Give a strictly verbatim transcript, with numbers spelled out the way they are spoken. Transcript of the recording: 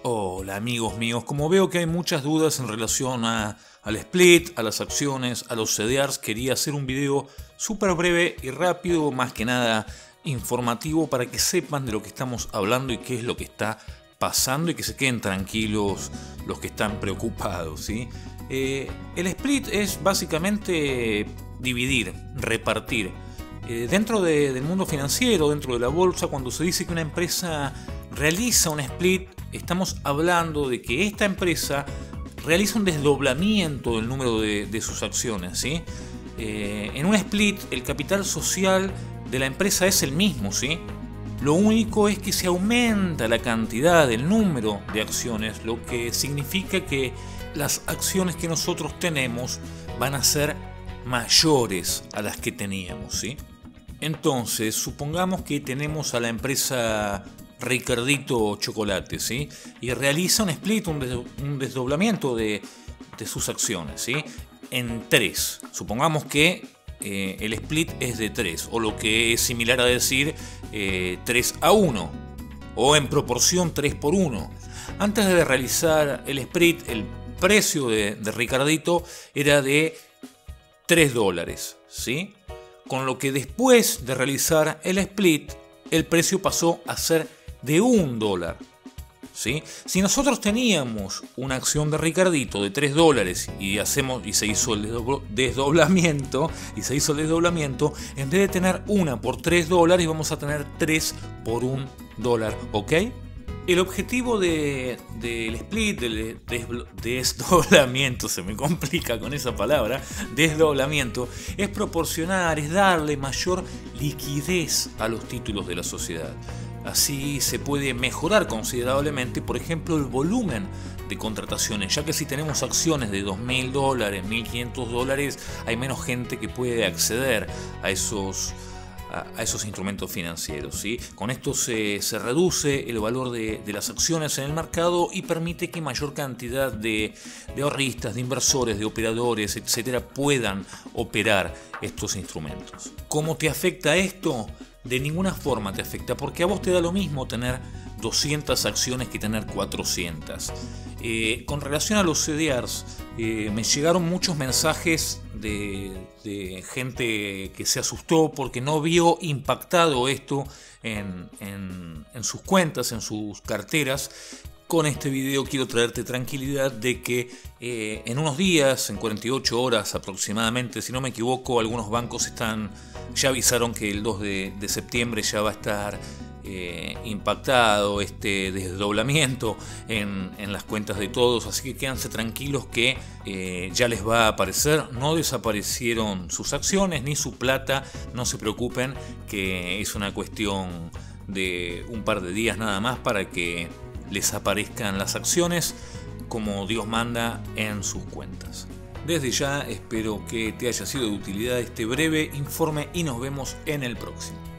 Hola amigos míos, como veo que hay muchas dudas en relación a, al split, a las acciones, a los C D Rs, quería hacer un video súper breve y rápido, más que nada informativo, para que sepan de lo que estamos hablando y qué es lo que está pasando y que se queden tranquilos los que están preocupados, ¿sí? Eh, el split es básicamente dividir, repartir. Eh, dentro de, del mundo financiero, dentro de la bolsa, cuando se dice que una empresa realiza un split, estamos hablando de que esta empresa realiza un desdoblamiento del número de, de sus acciones, ¿sí? Eh, en un split, el capital social de la empresa es el mismo, ¿sí? Lo único es que se aumenta la cantidad, el número de acciones, lo que significa que las acciones que nosotros tenemos van a ser mayores a las que teníamos, ¿sí? Entonces, supongamos que tenemos a la empresa Ricardito Chocolate, ¿sí? Y realiza un split, un, des un desdoblamiento de, de sus acciones, ¿sí? En tres. Supongamos que eh, el split es de tres, o lo que es similar a decir eh, tres a uno, o en proporción tres por uno. Antes de realizar el split, el precio de, de Ricardito era de tres dólares, ¿sí? Con lo que después de realizar el split, el precio pasó a ser de un dólar, ¿sí? Si nosotros teníamos una acción de Ricardito de tres dólares y, hacemos, y se hizo el desdoblamiento, y se hizo el desdoblamiento, en vez de tener una por tres dólares, vamos a tener tres por un dólar, ¿ok? El objetivo del de, de split, del de, desdoblamiento, se me complica con esa palabra, desdoblamiento, es proporcionar, es darle mayor liquidez a los títulos de la sociedad. Así se puede mejorar considerablemente, por ejemplo, el volumen de contrataciones, ya que si tenemos acciones de dos mil dólares, mil quinientos dólares, hay menos gente que puede acceder a esos a esos instrumentos financieros, ¿sí? Con esto se, se reduce el valor de, de las acciones en el mercado y permite que mayor cantidad de, de ahorristas, de inversores, de operadores, etcétera, puedan operar estos instrumentos. ¿Cómo te afecta esto? De ninguna forma te afecta, porque a vos te da lo mismo tener doscientas acciones que tener cuatrocientas. Eh, con relación a los C D Rs, eh, me llegaron muchos mensajes de, de gente que se asustó porque no vio impactado esto en, en, en sus cuentas, en sus carteras. Con este video quiero traerte tranquilidad de que eh, en unos días, en cuarenta y ocho horas aproximadamente, si no me equivoco, algunos bancos están, ya avisaron que el dos de septiembre ya va a estar eh, impactado este desdoblamiento en, en las cuentas de todos, así que quédense tranquilos que eh, ya les va a aparecer. No desaparecieron sus acciones ni su plata, no se preocupen, que es una cuestión de un par de días nada más para que les aparezcan las acciones como Dios manda en sus cuentas. Desde ya espero que te haya sido de utilidad este breve informe y nos vemos en el próximo.